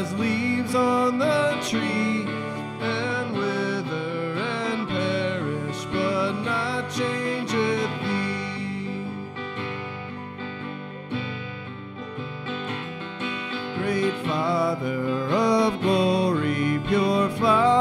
as leaves on the tree, and wither and perish, but not changeth thee. Great Father of glory, pure flower